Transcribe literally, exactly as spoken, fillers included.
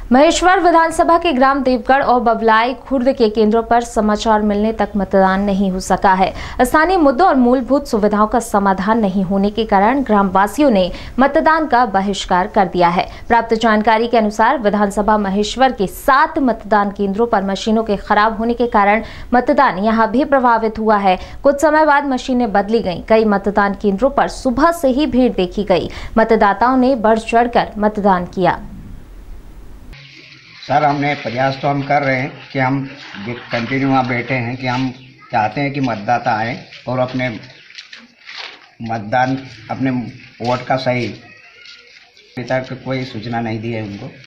महेश्वर विधानसभा के ग्राम देवगढ़ और बबलाई खुर्द के केंद्रों पर समाचार मिलने तक मतदान नहीं हो सका है। स्थानीय मुद्दों और मूलभूत सुविधाओं का समाधान नहीं होने के कारण ग्रामवासियों ने मतदान का बहिष्कार कर दिया है। प्राप्त जानकारी के अनुसार विधानसभा महेश्वर के सात मतदान केंद्रों पर मशीनों के खराब होने के कारण मतदान यहां भी प्रभावित हुआ है। कुछ समय बाद मशीनें बदली गईं। कई मतदान केंद्रों पर सुबह से ही भीड़ देखी गई। मतदाताओं ने बढ़ चढ़कर मतदान किया। सर, हमने प्रयास तो हम कर रहे हैं कि हम कंटिन्यू वहाँ बैठे हैं कि हम चाहते हैं कि मतदाता आए और अपने मतदान अपने वोट का सही अभी तक कोई सूचना नहीं दी है उनको।